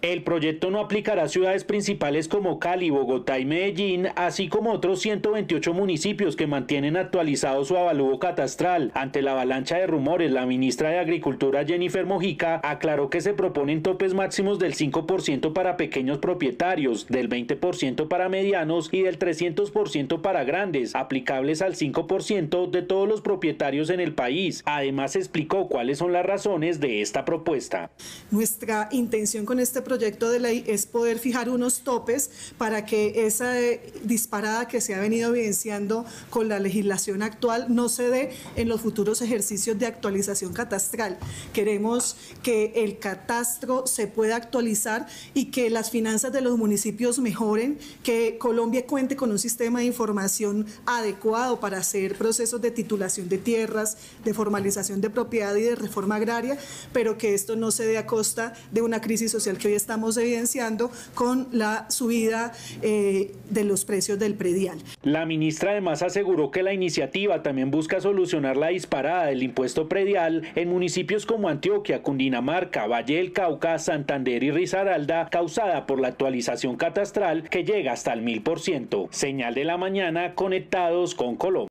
El proyecto no aplicará a ciudades principales como Cali, Bogotá y Medellín, así como otros 128 municipios que mantienen actualizado su avalúo catastral. Ante la avalancha de rumores, la ministra de Agricultura, Jennifer Mojica, aclaró que se proponen topes máximos del 5% para pequeños propietarios, del 20% para medianos y del 300% para grandes, aplicables al 5% de todos los propietarios en el país. Además, explicó cuáles son las razones de esta propuesta. Nuestra intención con este proyecto de ley es poder fijar unos topes para que esa disparada que se ha venido evidenciando con la legislación actual no se dé en los futuros ejercicios de actualización catastral. Queremos que el catastro se pueda actualizar y que las finanzas de los municipios mejoren, que Colombia cuente con un sistema de información adecuado para hacer procesos de titulación de tierras, de formalización de propiedad y de reforma agraria, pero que esto no se dé a costa de una crisis social que hoy estamos evidenciando con la subida de los precios del predial. La ministra además aseguró que la iniciativa también busca solucionar la disparada del impuesto predial en municipios como Antioquia, Cundinamarca, Valle del Cauca, Santander y Risaralda, causada por la actualización catastral que llega hasta el 1000%. Señal de la mañana, conectados con Colombia.